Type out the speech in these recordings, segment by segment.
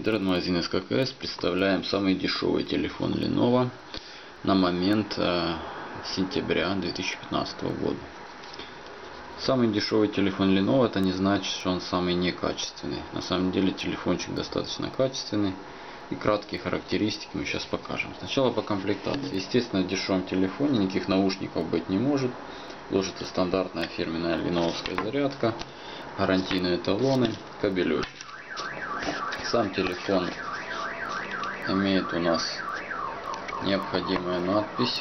Интернет-магазин СККС. Представляем самый дешевый телефон Lenovo на момент сентября 2015 года. Самый дешевый телефон Lenovo — это не значит, что он самый некачественный. На самом деле телефончик достаточно качественный. И краткие характеристики мы сейчас покажем. Сначала по комплектации. Естественно, в дешевом телефоне никаких наушников быть не может. Ложится стандартная фирменная леновская зарядка, гарантийные талоны, кабелек. Сам телефон имеет у нас необходимые надписи.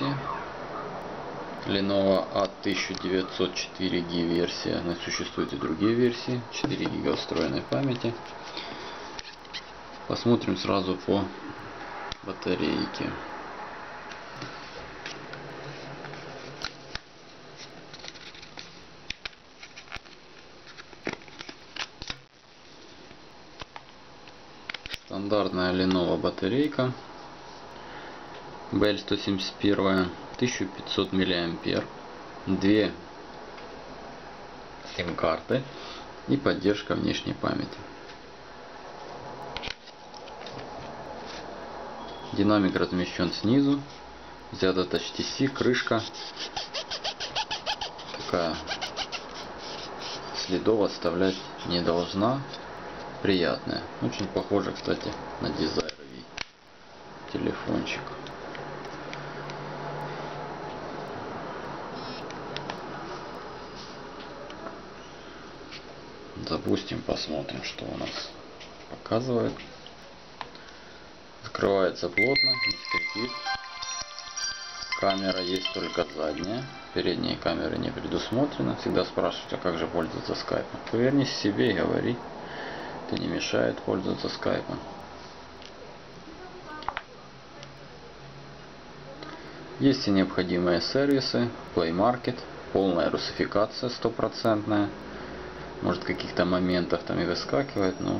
Lenovo A1904G версия, но существуют и другие версии, 4 гига встроенной памяти. Посмотрим сразу по батарейке. Стандартная Lenovo батарейка BL171, 1500 мА, 2 сим-карты и поддержка внешней памяти. Динамик размещен снизу, взята Touch-TC, крышка такая, следов оставлять не должна, приятная. Очень похоже, кстати, на дизайровый телефончик. Запустим, посмотрим, что у нас показывает. Закрывается плотно, не скрипит. Камера есть только задняя. Передние камеры не предусмотрено. Всегда спрашивают, а как же пользоваться скайпом. Повернись к себе и говори. Это не мешает пользоваться скайпом. Есть все необходимые сервисы. Play Market. Полная русификация стопроцентная. Может, в каких-то моментах там и выскакивает, но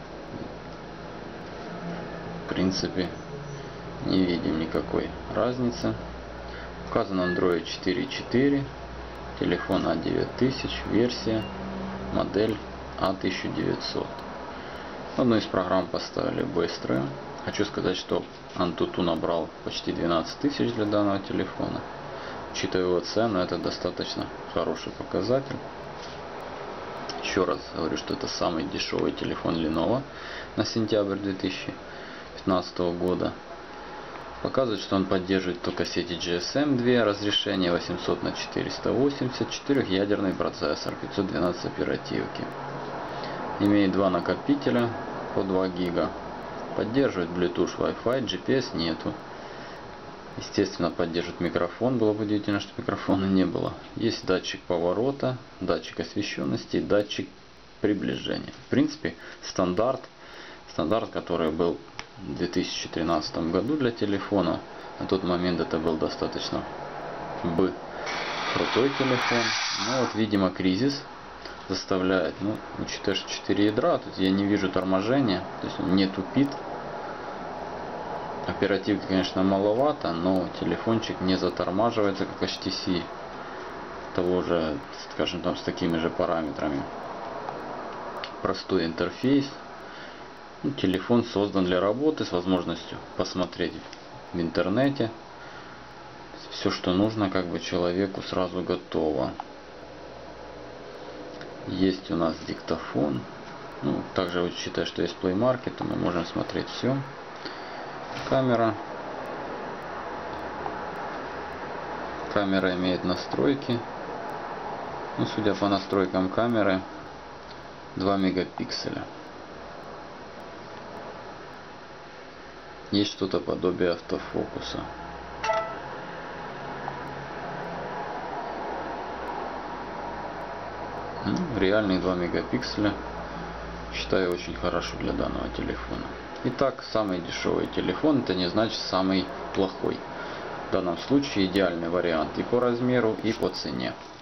в принципе не видим никакой разницы. Указан Android 4.4, телефон A9000, версия, модель A1900. Одну из программ поставили быструю. Хочу сказать, что Antutu набрал почти 12 тысяч для данного телефона. Учитывая его цену, это достаточно хороший показатель. Еще раз говорю, что это самый дешевый телефон Lenovo на сентябрь 2015 года. Показывает, что он поддерживает только сети GSM 2, разрешение 800 на 480, 4-ядерный процессор, 512 оперативки. Имеет два накопителя по 2 гига. Поддерживает Bluetooth, Wi-Fi, GPS нету. Естественно, поддерживает микрофон. Было бы удивительно, что микрофона не было. Есть датчик поворота, датчик освещенности и датчик приближения. В принципе, стандарт, который был в 2013 году для телефона. На тот момент это был достаточно крутой телефон. Но вот, видимо, кризис заставляет, учитывая, что 4 ядра, тут я не вижу торможения, то есть он не тупит. Оперативки, конечно, маловато, но телефончик не затормаживается, как HTC, того же, скажем, там с такими же параметрами. Простой интерфейс. Телефон создан для работы с возможностью посмотреть в интернете. Все, что нужно, как бы человеку сразу готово. Есть у нас диктофон. Также, учитывая, что есть Play Market, то мы можем смотреть все. Камера имеет настройки. Судя по настройкам камеры, 2 мегапикселя. Есть что-то подобие автофокуса. Реальные 2 мегапикселя. Считаю, очень хорошо для данного телефона. Итак, самый дешевый телефон — это не значит самый плохой. В данном случае идеальный вариант и по размеру, и по цене.